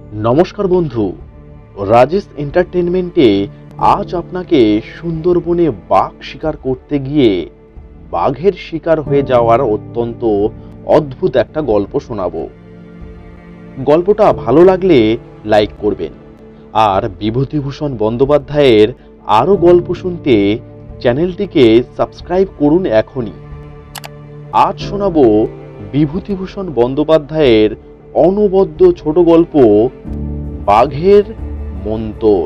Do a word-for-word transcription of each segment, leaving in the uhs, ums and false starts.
नमस्कार बंधु राजेश एंटारटेनमेंटे आज आपनाके सुंदरबने बाघ शिकार करते गिये बाघेर शिकार हये जाওয়ার अत्यंत अद्भुत एकटा गल्प शोनाबो। गल्पटा भालो लागले लाइक करबेन और विभूतिभूषण बंदोपाध्यायेर आरो गल्प शुनते चैनलटिके सबस्क्राइब करुन एखोनी। आज शोनाबो विभूतिभूषण बंदोपाध्यायेर অনবদ্য ছোট গল্প বাঘের মন্তর।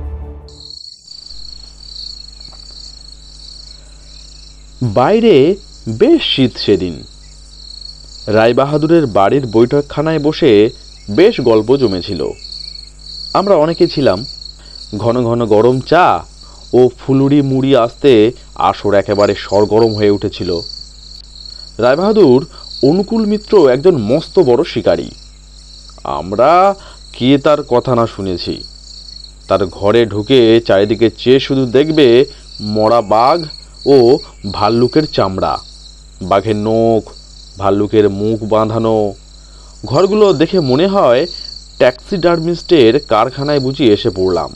বাইরে বেশ শীত সেদিন। রায়বাহাদুরের বাড়ির বৈঠকখানায় বসে বেশ গল্প জমেছিল। আমরা অনেকে ছিলাম। ঘন ঘন গরম চা ও ফুলুরি মুড়ি আসতে আসর একেবারে সরগরম হয়ে উঠেছিল। রায়বাহাদুর অনুকূল মিত্র একজন মস্ত বড় শিকারী। আমরা কে তার কথা না শুনেছি। তার ঘরে ঢুকে চারিদিকে চেয়ে শুধু দেখবে মরা বাঘ ও ভাল্লুকের চামড়া, বাঘের নখ, ভাল্লুকের মুখ বাঁধানো। ঘরগুলো দেখে মনে হয় ট্যাক্সিডার্মিস্টের কারখানায় বুঝি এসে পড়লাম।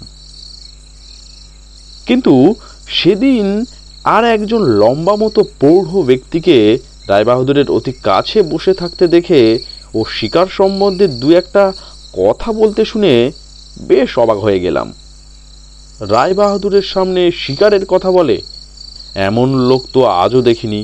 কিন্তু সেদিন আর একজন লম্বা মতো প্রৌঢ় ব্যক্তিকে রায়বাহাদুরের অতি কাছে বসে থাকতে দেখে ও শিকার সম্বন্ধে দু একটা কথা বলতে শুনে বেশ অবাক হয়ে গেলাম। রায়বাহাদুরের সামনে শিকারের কথা বলে এমন লোক তো আজও দেখিনি।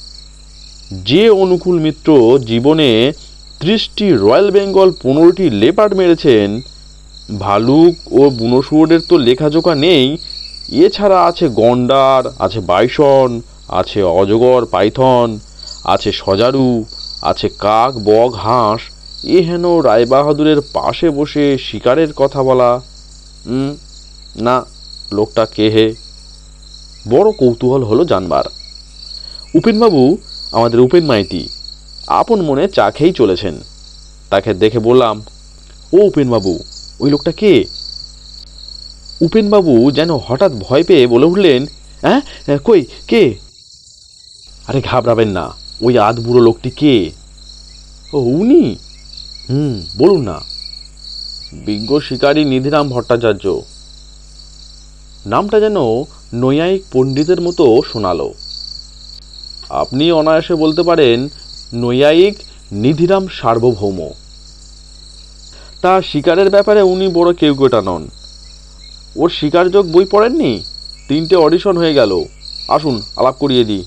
যে অনুকূল মিত্র জীবনে ত্রিশটি রয়্যাল বেঙ্গল পনেরোটি লেপার্ড মেরেছেন, ভালুক ও বুনো শুয়োরের তো লেখাজোখা নেই। এছাড়া আছে গন্ডার, আছে বাইসন, আছে অজগর পাইথন, আছে সজারু, আছে কাক বক হাঁস। এ হেন রায়বাহাদুরের পাশে বসে শিকারের কথা বলা, হুম না, লোকটা কে হে? বড় কৌতূহল হলো জানবার। উপেনবাবু, আমাদের উপেন মাইতি, আপন মনে চা খেয়েই চলেছেন। তাকে দেখে বললাম, ও উপেনবাবু, ওই লোকটা কে? উপেনবাবু যেন হঠাৎ ভয় পেয়ে বলে উঠলেন, হ্যাঁ কই কে? আরে ঘাবড়াবেন না, ওই আধ বুড়ো লোকটি কে? ও উনি? হুম বলুন না। বিজ্ঞ শিকারী নিধিরাম ভট্টাচার্য। নামটা যেন নৈয়ায়িক পণ্ডিতের মতো শোনালো। আপনি অনায়াসে বলতে পারেন নৈয়ায়িক নিধিরাম সার্বভৌম। তা শিকারের ব্যাপারে উনি বড় কেউ কেটা নন। ওর শিকারযোগ বই পড়েননি? তিনটে অডিশন হয়ে গেল। আসুন আলাপ করিয়ে দিই।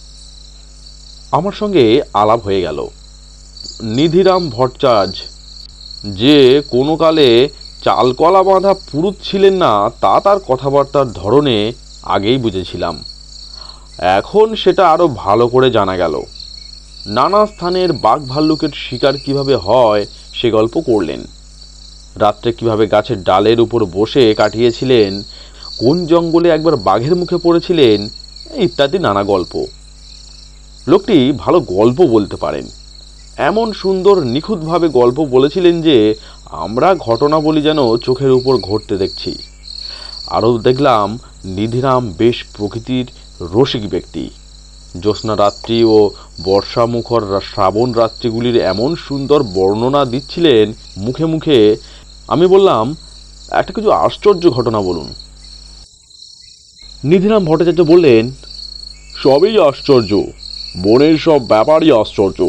আমার সঙ্গে আলাপ হয়ে গেল। নিধিরাম ভট্টাচার্য যে কোনো কালে চালকলা বাঁধা পুরুত ছিলেন না, তা তার কথাবার্তার ধরনে আগেই বুঝেছিলাম। এখন সেটা আরো ভালো করে জানা গেল। নানা স্থানের বাঘ ভাল্লুকের শিকার কিভাবে হয় সে গল্প করলেন। রাত্রে কিভাবে গাছের ডালের উপর বসে কাটিয়েছিলেন, কোন জঙ্গলে একবার বাঘের মুখে পড়েছিলেন, ইত্যাদি নানা গল্প। লোকটি ভালো গল্প বলতে পারেন। এমন সুন্দর নিখুঁতভাবে গল্প বলেছিলেন যে আমরা ঘটনা বলি যেন চোখের উপর ঘটতে দেখছি। আরও দেখলাম নিধিরাম বেশ প্রকৃতির রসিক ব্যক্তি। জ্যোৎস্না রাত্রি ও বর্ষামুখর শ্রাবণ রাত্রিগুলির এমন সুন্দর বর্ণনা দিচ্ছিলেন মুখে মুখে। আমি বললাম, একটা কিছু আশ্চর্য ঘটনা বলুন। নিধিরাম ভট্টাচার্য বললেন, সবই আশ্চর্য, বনের সব ব্যাপারই আশ্চর্য।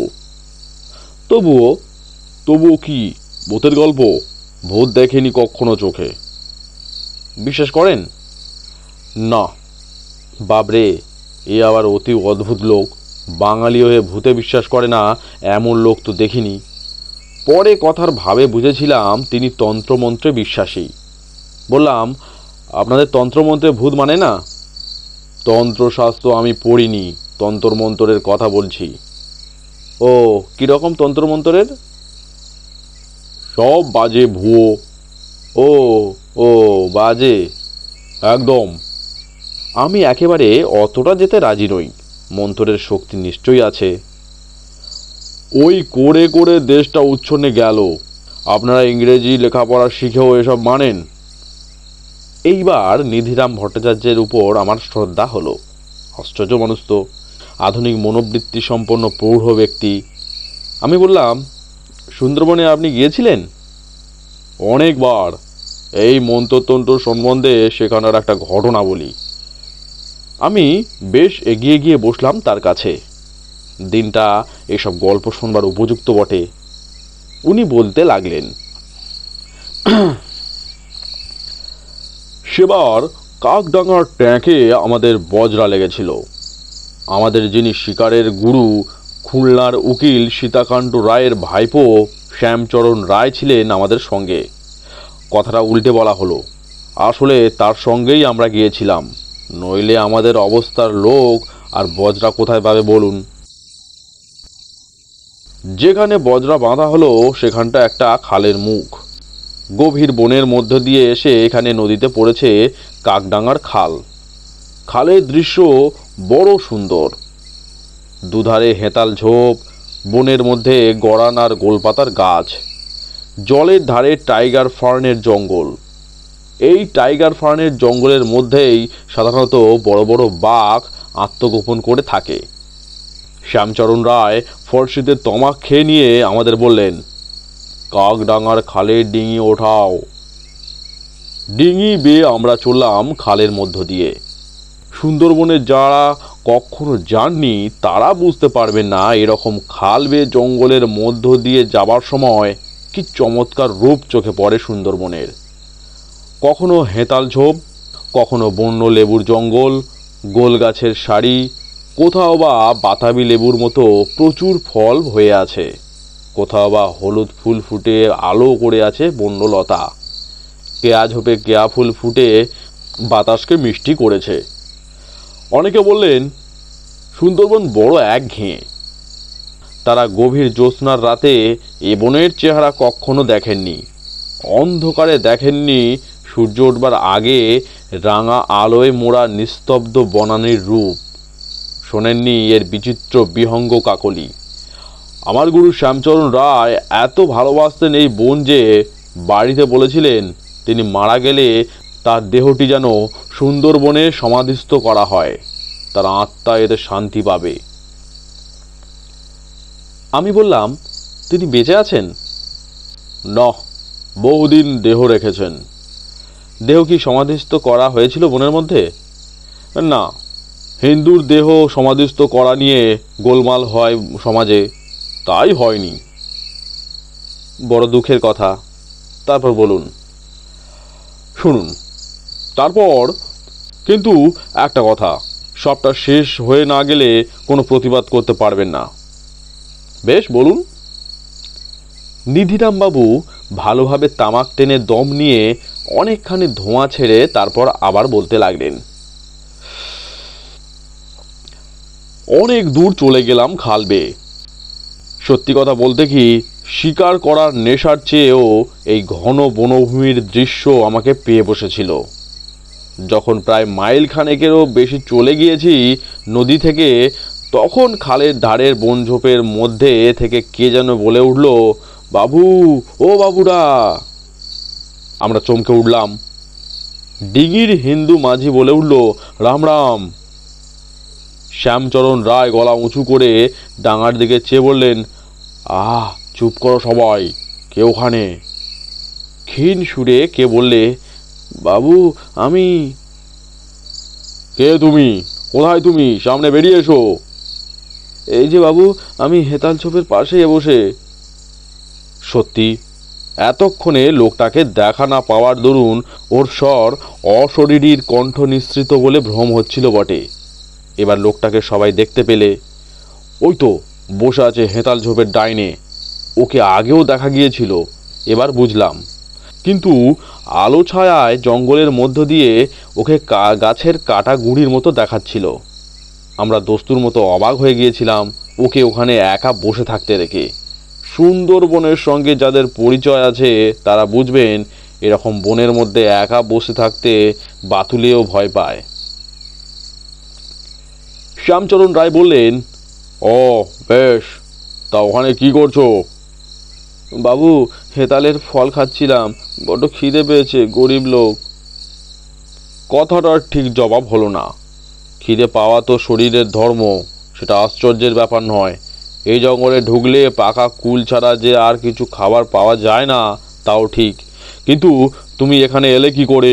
তবুও তবুও কি ভূতের গল্প? ভূত দেখেনি কখনো চোখে। বিশ্বাস করেন না? বাবরে, এ আবার অতি অদ্ভুত লোক। বাঙালি হয়ে ভূতে বিশ্বাস করে না এমন লোক তো দেখিনি। পরে কথার ভাবে বুঝেছিলাম তিনি তন্ত্রমন্ত্রে বিশ্বাসী। বললাম, আপনাদের তন্ত্রমন্ত্রে ভূত মানে না? তন্ত্রশাস্ত্র আমি পড়িনি, তন্ত্রমন্ত্রের কথা বলছি। ও কিরকম তন্ত্রমন্ত্রের? সব বাজে ভুয়ো। ও ও বাজে একদম। আমি একেবারে অতটা যেতে রাজি নই। মন্ত্রের শক্তি নিশ্চয়ই আছে। ওই করে করে দেশটা উচ্ছন্নে গেল। আপনারা ইংরেজি লেখাপড়া শিখেও এসব মানেন? এইবার নিধিরাম ভট্টাচার্যের উপর আমার শ্রদ্ধা হলো। আশ্চর্য মানুষ তো, আধুনিক মনোবৃত্তি সম্পন্ন প্রৌঢ় ব্যক্তি। আমি বললাম, সুন্দরবনে আপনি গিয়েছিলেন? অনেকবার। এই মন্ত্রতন্ত্র সম্বন্ধে সেখানের একটা ঘটনা বলি। আমি বেশ এগিয়ে গিয়ে বসলাম তার কাছে। দিনটা এসব গল্প শুনবার উপযুক্ত বটে। উনি বলতে লাগলেন, সেবার কাকডাঙ্গার ট্যাঁকে আমাদের বজরা লেগেছিল। আমাদের যিনি শিকারের গুরু, খুলনার উকিল সীতাকান্ত রায়ের ভাইপো শ্যামচরণ রায় ছিলেন আমাদের সঙ্গে। কথাটা উল্টে বলা হলো, আসলে তার সঙ্গেই আমরা গিয়েছিলাম, নইলে আমাদের অবস্থার লোক আর বজরা কোথায় পাবে বলুন। যেখানে বজরা বাঁধা হলো সেখানটা একটা খালের মুখ। গভীর বনের মধ্য দিয়ে এসে এখানে নদীতে পড়েছে কাকডাঙ্গার খাল। খালের দৃশ্য বড় সুন্দর। দুধারে হেতাল ঝোপ, বনের মধ্যে গড়ান আর গোলপাতার গাছ, জলের ধারে টাইগার ফার্নের জঙ্গল। এই টাইগার ফার্নের জঙ্গলের মধ্যেই সাধারণত বড় বড় বাঘ আত্মগোপন করে থাকে। শ্যামচরণ রায় ফর্সিতে তমাক খেয়ে নিয়ে আমাদের বললেন, কাকডাঙ্গার খালে ডিঙি ওঠাও। ডিঙি বেয়ে আমরা চললাম খালের মধ্য দিয়ে। সুন্দরবনে যারা কখনো যাননি তারা বুঝতে পারবেন না এরকম খাল বেয়ে জঙ্গলের মধ্য দিয়ে যাবার সময় কি চমৎকার রূপ চোখে পড়ে সুন্দরবনের। কখনো হেতাল ঝোপ, কখনো বন্য লেবুর জঙ্গল, গোল গাছের সারি, কোথাও বা বাতাবি লেবুর মতো প্রচুর ফল হয়ে আছে, কোথাও বা হলুদ ফুল ফুটে আলো করে আছে বন্যলতা, কেয়া ঝোপে কেয়া ফুল ফুটে বাতাসকে মিষ্টি করেছে। অনেকে বললেন সুন্দরবন বড় একঘেয়ে। তারা গভীর জ্যোৎস্নার রাতে এ বনের চেহারা কখনো দেখেননি, অন্ধকারে দেখেননি সূর্য উঠবার আগে রাঙা আলোয় মোড়া নিস্তব্ধ বনানীর রূপ, শোনেননি এর বিচিত্র বিহঙ্গ কাকলি। আমার গুরু শ্যামচরণ রায় এত ভালোবাসতেন এই বন যে বাড়িতে বলেছিলেন তিনি মারা গেলে তার দেহটি যেন সুন্দরবনে সমাধিস্থ করা হয়, তার আত্মা এতে শান্তি পাবে। আমি বললাম, তিনি বেঁচে আছেন? না, বহুদিন দেহ রেখেছেন। দেহ কি সমাধিস্থ করা হয়েছিল বনের মধ্যে? না, হিন্দুর দেহ সমাধিস্থ করা নিয়ে গোলমাল হয় সমাজে, তাই হয়নি। বড় দুঃখের কথা। তারপর বলুন। শুনুন, তারপর কিন্তু একটা কথা, সবটা শেষ হয়ে না গেলে কোনো প্রতিবাদ করতে পারবেন না। বেশ, বলুন। নিধিরামবাবু ভালোভাবে তামাক টেনে দম নিয়ে অনেকখানি ধোঁয়া ছেড়ে তারপর আবার বলতে লাগলেন, অনেক দূর চলে গেলাম খাল বেয়ে। সত্যি কথা বলতে কি, শিকার করার নেশার চেয়েও এই ঘন বনভূমির দৃশ্য আমাকে পেয়ে বসেছিল। যখন প্রায় মাইল খানেকেরও বেশি চলে গিয়েছি নদী থেকে, তখন খালের ধারের বনঝোপের মধ্যে থেকে কে যেন বলে উঠল, বাবু, ও বাবুরা। আমরা চমকে উঠলাম। ডিঙির হিন্দু মাঝি বলে উঠল, রাম রাম। শ্যামচরণ রায় গলা উঁচু করে ডাঙার দিকে চেয়ে বললেন, আহ, চুপ করো সবাই, কে ওখানে? ক্ষীণ সুরে কে বললে, বাবু, আমি। কে তুমি? কোথায় তুমি? সামনে বেরিয়ে এসো। এই যে বাবু, আমি হেতাল ঝোপের পাশে বসে। সত্যি, এতক্ষণে লোকটাকে দেখা না পাওয়ার দরুন ওর স্বর অশরীরীর কণ্ঠ নিঃসৃত বলে ভ্রম হচ্ছিল বটে। এবার লোকটাকে সবাই দেখতে পেলে। ওই তো বসে আছে হেতাল ঝোপের ডাইনে। ওকে আগেও দেখা গিয়েছিল, এবার বুঝলাম। কিন্তু আলো ছায়ায় জঙ্গলের মধ্য দিয়ে ওকে গাছের কাটা গুঁড়ির মতো দেখাচ্ছিল। আমরা দস্তুর মতো অবাক হয়ে গিয়েছিলাম ওকে ওখানে একা বসে থাকতে দেখে। সুন্দরবনের সঙ্গে যাদের পরিচয় আছে তারা বুঝবেন এরকম বনের মধ্যে একা বসে থাকতে বাতুলেও ভয় পায়। শ্যামচরণ রায় বললেন, ও বেশ, তা ওখানে কি করছো? বাবু, হেতালের ফল খাচ্ছিলাম, বড্ড খিদে পেয়েছে, গরিব লোক। কথাটার ঠিক জবাব হলো না। খিদে পাওয়া তো শরীরের ধর্ম, সেটা আশ্চর্যের ব্যাপার নয়। এই জঙ্গলে ঢুকলে পাকা কুল ছাড়া যে আর কিছু খাবার পাওয়া যায় না তাও ঠিক, কিন্তু তুমি এখানে এলে কি করে?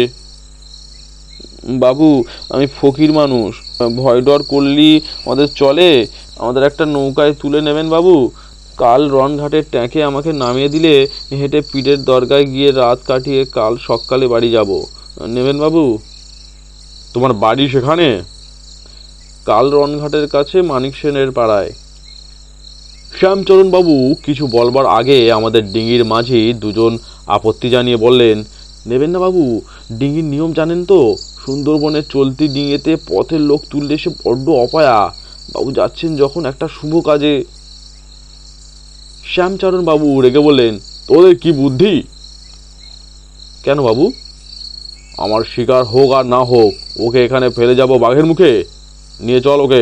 বাবু, আমি ফকির মানুষ, ভয় ডর করলি আমাদের চলে? আমাদের একটা নৌকায় তুলে নেবেন বাবু। কাল রনঘাটের ট্যাঁকে আমাকে নামিয়ে দিলে হেঁটে পীরের দরগায় গিয়ে রাত কাটিয়ে কাল সকালে বাড়ি যাব। নেবেন বাবু? তোমার বাড়ি সেখানে? কাল রনঘাটের কাছে মানিক সেনের পাড়ায়। শ্যামচরণ বাবু কিছু বলবার আগে আমাদের ডিঙির মাঝি দুজন আপত্তি জানিয়ে বললেন, নেবেন না বাবু, ডিঙির নিয়ম জানেন তো? সুন্দরবনের চলতি ডিঙিতে পথের লোক তুললে সে বড্ড অপায়া। বাবু যাচ্ছেন যখন একটা শুভ কাজে। শ্যামচরণ বাবু রেগে বললেন, তোদের কি বুদ্ধি? কেন বাবু? আমার শিকার হোক আর না হোক, ওকে এখানে ফেলে যাব বাঘের মুখে। নিয়ে চল ওকে।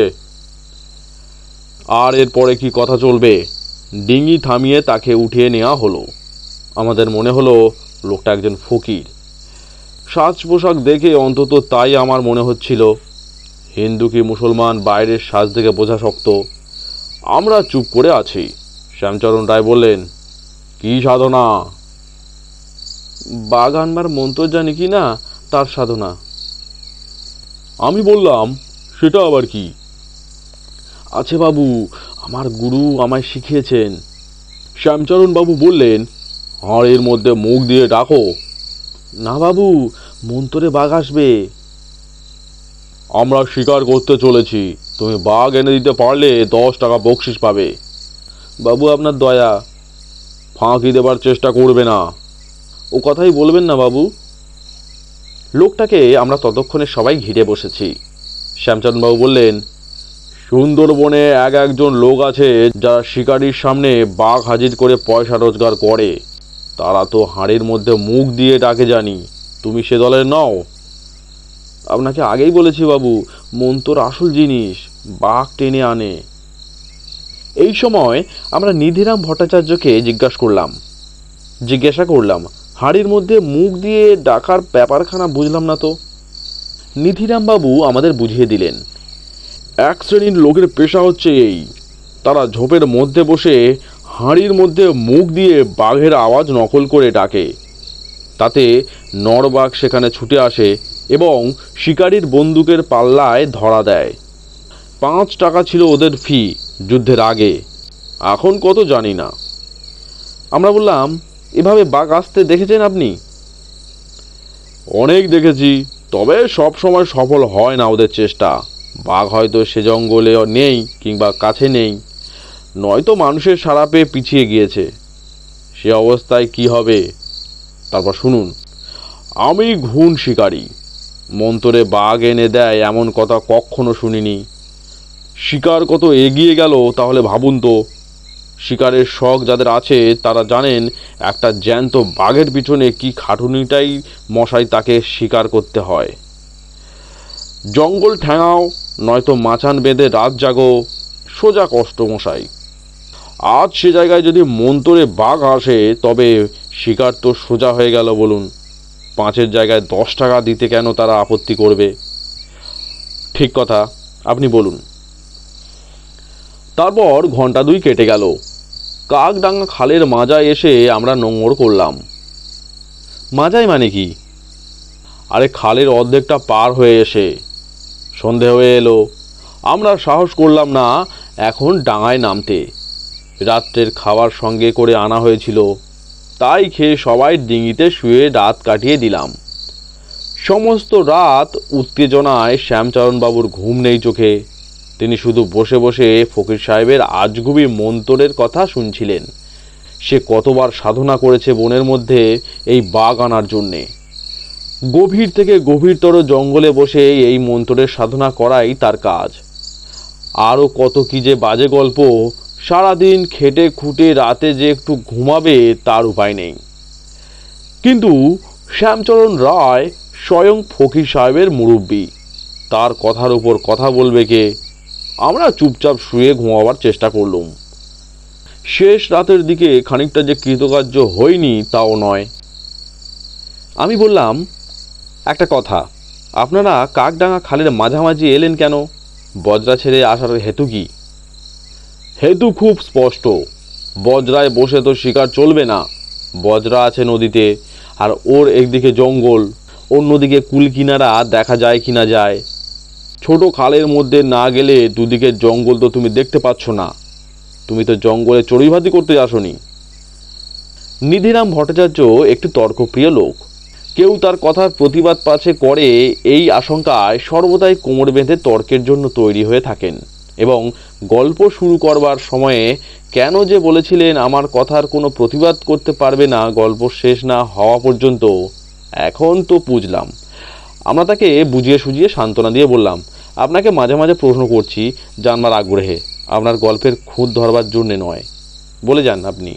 আর এরপরে কি কথা চলবে? ডিঙি থামিয়ে তাকে উঠিয়ে নেওয়া হলো। আমাদের মনে হলো লোকটা একজন ফকির। সাজ পোশাক দেখে অন্তত তাই আমার মনে হচ্ছিল। হিন্দু কি মুসলমান বাইরের সাজ দেখে বোঝা শক্ত। আমরা চুপ করে আছি। শ্যামচরণ রায় বললেন, কি সাধনা? বাঘ আনবার মন্ত্র জানি কি না, তার সাধনা। আমি বললাম, সেটা আবার কি? আছে বাবু, আমার গুরু আমায় শিখিয়েছেন। শ্যামচরণ বাবু বললেন, হাড়ের মধ্যে মুখ দিয়ে ডাকো। না বাবু, মন্ত্রে বাঘ আসবে। আমরা শিকার করতে চলেছি, তুমি বাঘ এনে দিতে পারলে দশ টাকা বকশিস পাবে। বাবু আপনার দয়া। ফাঁকি দেবার চেষ্টা করবে না। ও কথাই বলবেন না বাবু। লোকটাকে আমরা ততক্ষণে সবাই ঘিরে বসেছি। শ্যামচরণ বাবু বললেন, সুন্দরবনে এক একজন লোক আছে যারা শিকারির সামনে বাঘ হাজির করে পয়সা রোজগার করে। তারা তো হাড়ের মধ্যে মুখ দিয়ে ডাকে জানি। তুমি সে দলের নও? আপনাকে আগেই বলেছি বাবু, মন্ত্র আসল জিনিস, বাঘ টেনে আনে। এই সময় আমরা নিধিরাম ভট্টাচার্যকে জিজ্ঞাসা করলাম জিজ্ঞাসা করলাম হাড়ির মধ্যে মুখ দিয়ে ডাকার ব্যাপারখানা বুঝলাম না তো। নিধিরাম বাবু আমাদের বুঝিয়ে দিলেন, এক শ্রেণীর লোকের পেশা হচ্ছে এই, তারা ঝোপের মধ্যে বসে হাঁড়ির মধ্যে মুখ দিয়ে বাঘের আওয়াজ নকল করে ডাকে। তাতে নরবাঘ সেখানে ছুটে আসে এবং শিকারির বন্দুকের পাল্লায় ধরা দেয়। পাঁচ টাকা ছিল ওদের ফি যুদ্ধের আগে, এখন কত জানি না। আমরা বললাম, এভাবে বাঘ আসতে দেখেছেন আপনি? অনেক দেখেছি, তবে সব সময় সফল হয় না ওদের চেষ্টা। বাঘ হয়তো সে জঙ্গলে নেই কিংবা কাছে নেই, নয়তো মানুষের সাড়া পেয়ে পিছিয়ে গিয়েছে। সে অবস্থায় কি হবে? তারপর শুনুন, আমি ঘুণ শিকারী, মন্তরে বাঘ এনে দেয় এমন কথা কখনো শুনিনি। শিকার কত এগিয়ে গেল তাহলে ভাবুন তো। শিকারের শখ যাদের আছে তারা জানেন একটা জ্যান্ত বাঘের পিছনে কি খাটুনিটাই মশাই তাকে শিকার করতে হয়। জঙ্গল ঠ্যাঙাও, নয়তো মাচান বেঁধে রাত জাগো, সোজা কষ্ট মশাই। আজ সে জায়গায় যদি মন্তরে বাঘ আসে তবে শিকার তো সোজা হয়ে গেল বলুন। পাঁচের জায়গায় দশ টাকা দিতে কেন তারা আপত্তি করবে? ঠিক কথা, আপনি বলুন। তারপর ঘন্টা দুই কেটে গেল। কাকডাঙ্গা খালের মাজায় এসে আমরা নোঙর করলাম। মাজায় মানে কি? আরে খালের অর্ধেকটা পার হয়ে এসে সন্ধে হয়ে এলো। আমরা সাহস করলাম না এখন ডাঙায় নামতে। রাত্রের খাবার সঙ্গে করে আনা হয়েছিল, তাই খেয়ে সবাই ডিঙিতে শুয়ে রাত কাটিয়ে দিলাম। সমস্ত রাত উত্তেজনায় শ্যামচরণবাবুর ঘুম নেই চোখে। তিনি শুধু বসে বসে ফকির সাহেবের আজগুবি মন্তরের কথা শুনছিলেন। সে কতবার সাধনা করেছে বনের মধ্যে এই বাঘ আনার জন্যে। গভীর থেকে গভীরতর জঙ্গলে বসে এই মন্তরের সাধনা করাই তার কাজ। আরও কত কি যে বাজে গল্প। সারাদিন খেটে খুঁটে রাতে যে একটু ঘুমাবে তার উপায় নেই। কিন্তু শ্যামচরণ রায় স্বয়ং ফকির সাহেবের মুরব্বী, তার কথার উপর কথা বলবে কে? আমরা চুপচাপ শুয়ে ঘুমাবার চেষ্টা করলুম। শেষ রাতের দিকে খানিকটা যে কৃতকার্য হয়নি তাও নয়। আমি বললাম, একটা কথা, আপনারা কাকডাঙ্গা খালের মাঝামাঝি এলেন কেন? বজরা ছেড়ে আসার হেতু কি? হেতু খুব স্পষ্ট। বজরায় বসে তো শিকার চলবে না। বজরা আছে নদীতে, আর ওর একদিকে জঙ্গল, অন্যদিকে কুল কিনারা দেখা যায় কিনা যায়। ছোট খালের মধ্যে না গেলে দুদিকে জঙ্গল তো তুমি দেখতে পাচ্ছ না। তুমি তো জঙ্গলে চড়ুইভাতি করতে আসনি। নিধিরাম ভট্টাচার্য একটি তর্কপ্রিয় লোক। কেউ তার কথার প্রতিবাদ পাছে করে এই আশঙ্কায় সর্বদাই কোমর বেঁধে তর্কের জন্য তৈরি হয়ে থাকেন, এবং গল্প শুরু করবার সময়ে কেন যে বলেছিলেন আমার কথার কোনো প্রতিবাদ করতে পারবে না গল্প শেষ না হওয়া পর্যন্ত, এখন তো বুঝলাম। আমরা তাকে বুঝিয়ে সুঝিয়ে সান্ত্বনা দিয়ে বললাম, আপনাকে মাঝে মাঝে প্রশ্ন করছি জানবার আগ্রহে, আপনার গল্পের খুঁত ধরবার জন্যে নয়, বলে যান আপনি।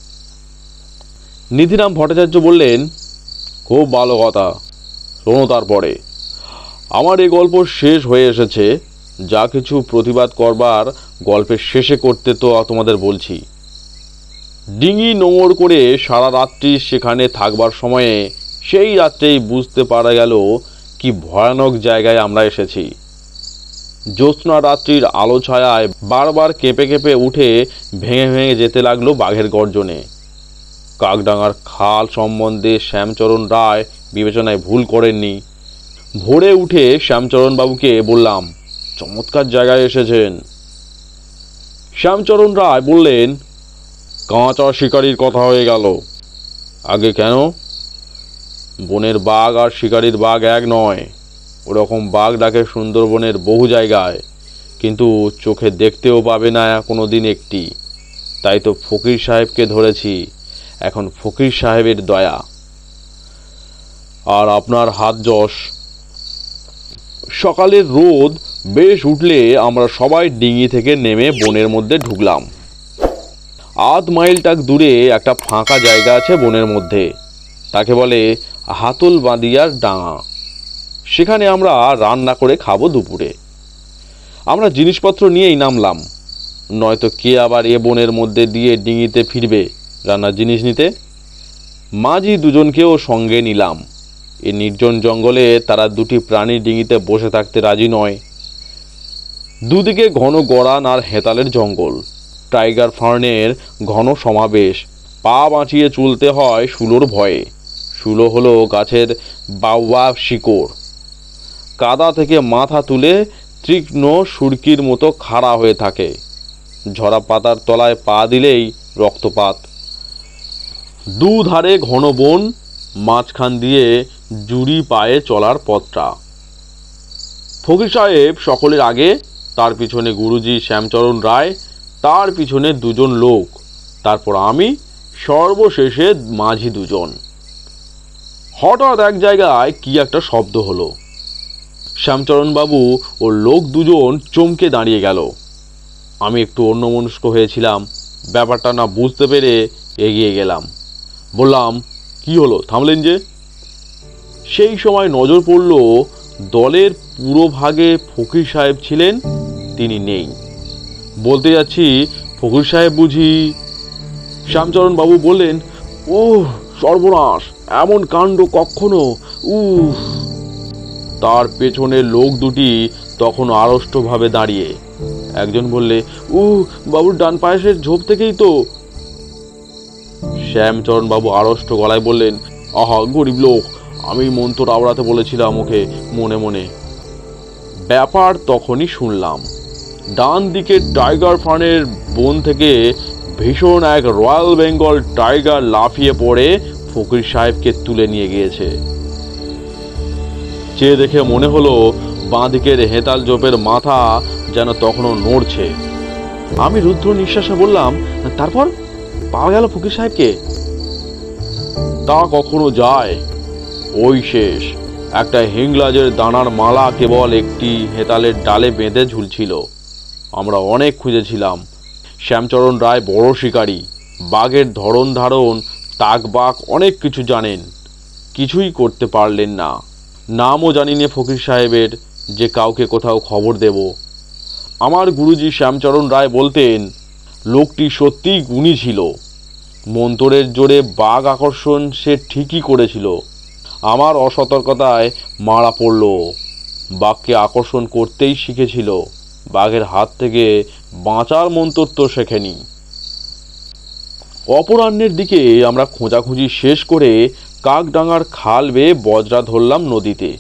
নিধিরাম ভট্টাচার্য বললেন, খুব ভালো কথা, শোনো। তারপরে আমার এই গল্প শেষ হয়ে এসেছে। যা কিছু প্রতিবাদ করবার গল্পের শেষে করতে তো তোমাদের বলছি। ডিঙি নোঙর করে সারা রাত্রি সেখানে থাকবার সময়ে সেই রাত্রেই বুঝতে পারা গেল কি ভয়ানক জায়গায় আমরা এসেছি। জ্যোৎস্না রাত্রির আলো ছায়ায় বারবার কেঁপে কেঁপে উঠে ভেঙে ভেঙে যেতে লাগলো বাঘের গর্জনে। কাকডাঙ্গার খাল সম্বন্ধে শ্যামচরণ রায় বিবেচনায় ভুল করেননি। ভোরে উঠে শ্যামচরণ বাবুকে বললাম, চমৎকার জায়গায় এসেছেন। শ্যামচরণ রায় বললেন, কাঁচা শিকারির কথা হয়ে গেল। আগে কেন? বনের বাঘ আর শিকারির বাঘ এক নয়। ওরকম বাঘ ডাকে সুন্দরবনের বহু জায়গায়, কিন্তু চোখে দেখতেও পাবে না কোনো দিন একটি। তাই তো ফকির সাহেবকে ধরেছি। এখন ফকির সাহেবের দয়া আর আপনার হাত যশ। সকালের রোদ বেশ উঠলে আমরা সবাই ডিঙি থেকে নেমে বনের মধ্যে ঢুকলাম। আধ মাইলটাক দূরে একটা ফাঁকা জায়গা আছে বনের মধ্যে, তাকে বলে হাতল বাঁধিয়ার ডাঙা। সেখানে আমরা রান্না করে খাবো দুপুরে। আমরা জিনিসপত্র নিয়েই নামলাম, নয়তো কে আবার এ বনের মধ্যে দিয়ে ডিঙিতে ফিরবে রান্নার জিনিস নিতে। মাঝি দুজনকেও সঙ্গে নিলাম। এ নির্জন জঙ্গলে তারা দুটি প্রাণী ডিঙিতে বসে থাকতে রাজি নয়। দুদিকে ঘন গড়ান আর হেতালের জঙ্গল, টাইগার ফার্নের ঘন সমাবেশ। পা বাঁচিয়ে চলতে হয় শুলোর ভয়ে। শুলো হলো গাছের বাউয়া শিকড়। কাদা থেকে মাথা তুলে তীক্ষ্ণ সুরকির মতো খাড়া হয়ে থাকে। ঝরা পাতার তলায় পা দিলেই রক্তপাত। দুধারে ঘন বন, মাঝখান দিয়ে জুড়ি পায়ে চলার পথটা। ফকির সাহেব সকলের আগে, তার পিছনে গুরুজি শ্যামচরণ রায়, তার পিছনে দুজন লোক, তারপর আমি, সর্বশেষে মাঝি দুজন। হঠাৎ এক জায়গায় কি একটা শব্দ হলো। শ্যামচরণ বাবু ও লোক দুজন চমকে দাঁড়িয়ে গেল। আমি একটু অন্যমনস্ক হয়েছিলাম, ব্যাপারটা না বুঝতে পেরে এগিয়ে গেলাম। বললাম, কি হলো, থামলেন যে? সেই সময় নজর পড়ল দলের পুরো ভাগে ফকির সাহেব ছিলেন, তিনি নেই। বলতে যাচ্ছি, ফকির সাহেব বুঝি? শ্যামচরণ বাবু বললেন, উহ সর্বনাশ, এমন কাণ্ড কখনো! উহ। তার পেছনে লোক দুটি তখন আড়ষ্টভাবে দাঁড়িয়ে। একজন বললে, উহ বাবুর ডান পায়ের ঝোপ থেকেই তো। শ্যামচরণ বাবু আড়ষ্ট গলায় বললেন, আহা গরিব লোক, আমি মন্ত্র আওড়াতে বলেছিলাম ওকে মনে মনে। ব্যাপার তখনই শুনলাম, ডান দিকে টাইগার ফার্নের বন থেকে ভীষণ এক রয়্যাল বেঙ্গল টাইগার লাফিয়ে পড়ে ফকির সাহেবকে তুলে নিয়ে গিয়েছে। চেয়ে দেখে মনে হলো বাঁ দিকের হেতাল জোপের মাথা যেন তখনও নড়ছে। আমি রুদ্ধ নিঃশ্বাসে বললাম, তারপর পাওয়া গেল ফকির সাহেবকে? তা কখনো যায়? ওই শেষ। একটা হিংলাজের দানার মালা কেবল একটি হেতালের ডালে বেঁধে ঝুলছিল। আমরা অনেক খুঁজেছিলাম। শ্যামচরণ রায় বড় শিকারী, বাঘের ধরন ধারণ, তাক বাক অনেক কিছু জানেন, কিছুই করতে পারলেন না। নামও জানি নে ফকির সাহেবের, যে কাউকে কোথাও খবর দেব। আমার গুরুজি শ্যামচরণ রায় বলতেন, লোকটি সত্যিই গুণী ছিল। মন্তরের জোরে বাঘ আকর্ষণ সে ঠিকই করেছিল। আমার অসতর্কতায় মারা পড়ল। বাঘকে আকর্ষণ করতেই শিখেছিল, বাঘের হাত থেকে বাঁচার মন্তর তো শেখেনি। অপরাহ্নের দিকে আমরা খোঁজাখুঁজি শেষ করে কাকডাঙ্গার খাল বেয়ে বজরা ধরলাম নদীতে।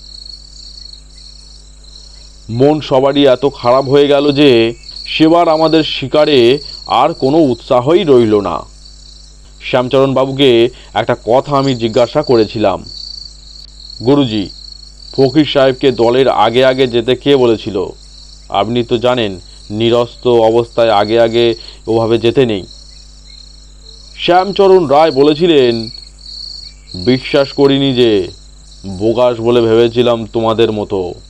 মন সবারই এত খারাপ হয়ে গেল যে সেবার আমাদের শিকারে আর কোনো উৎসাহই রইল না। শ্যামচরণ বাবুকে একটা কথা আমি জিজ্ঞাসা করেছিলাম, গুরুজি, ফকির সাহেবকে দলের আগে আগে যেতে কে বলেছিল? আপনি তো জানেন নিরস্ত্র অবস্থায় আগে আগে ওভাবে যেতে নেই। শ্যামচরণ রায় বলেছিলেন, বিশ্বাস করিনি যে, বোগাস বলে ভেবেছিলাম তোমাদের মতো।